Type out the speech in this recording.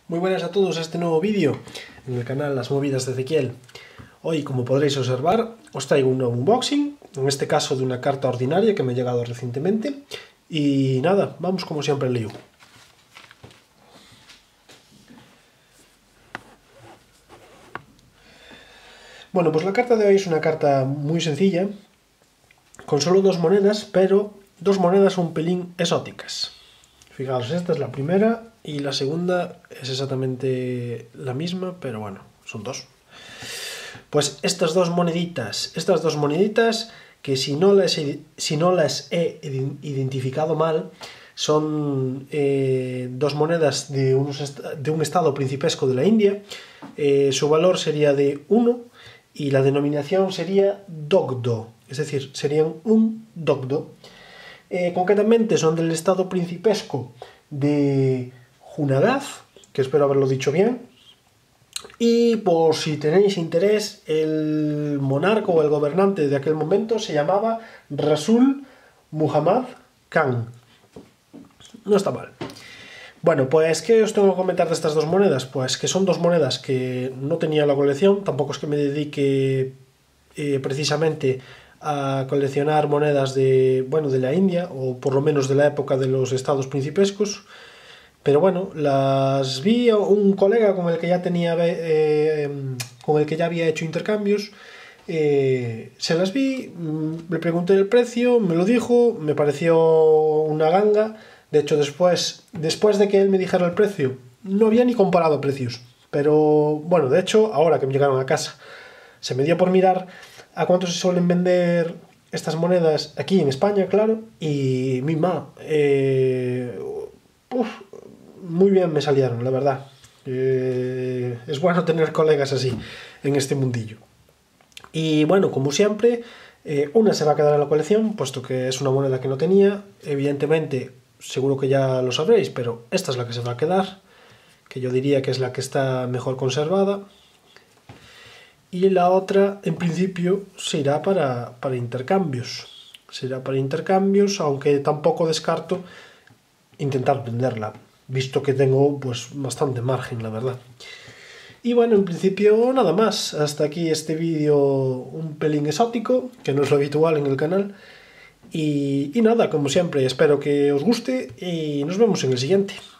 Muy buenas a todos a este nuevo vídeo en el canal Las Movidas de Ezequiel. Hoy, como podréis observar, os traigo un nuevo unboxing, en este caso de una carta ordinaria que me ha llegado recientemente. Y nada, vamos como siempre al lío. Bueno, pues la carta de hoy es una carta muy sencilla, con solo dos monedas, pero dos monedas un pelín exóticas. Fijaos, esta es la primera y la segunda es exactamente la misma, pero bueno, son dos. Pues estas dos moneditas que si no las he identificado mal, son dos monedas de un estado principesco de la India. Su valor sería de 1 y la denominación sería Dogdo, es decir, serían un Dogdo. Concretamente son del estado principesco de Junagadh, que espero haberlo dicho bien. Y por si tenéis interés, el monarca o el gobernante de aquel momento se llamaba Rasul Muhammad Khan. No está mal. Bueno, pues ¿qué os tengo que comentar de estas dos monedas? Pues que son dos monedas que no tenía en la colección, tampoco es que me dedique precisamente a coleccionar monedas de la India, o por lo menos de la época de los estados principescos. Pero bueno, las vi a un colega con el que ya había hecho intercambios. Se las vi, le pregunté el precio, me lo dijo, me pareció una ganga. De hecho, después de que él me dijera el precio, no había ni comparado precios. Pero bueno, de hecho, ahora que me llegaron a casa, se me dio por mirar a cuánto se suelen vender estas monedas aquí en España, claro. Y muy bien me salieron, la verdad. Es bueno tener colegas así en este mundillo. Y bueno, como siempre, una se va a quedar en la colección, puesto que es una moneda que no tenía. Evidentemente, seguro que ya lo sabréis, pero esta es la que se va a quedar, que yo diría que es la que está mejor conservada. Y la otra, en principio, se irá para intercambios. Será para intercambios, aunque tampoco descarto intentar venderla, visto que tengo pues bastante margen, la verdad. Y bueno, en principio nada más. Hasta aquí este vídeo un pelín exótico, que no es lo habitual en el canal. Y nada, como siempre, espero que os guste y nos vemos en el siguiente.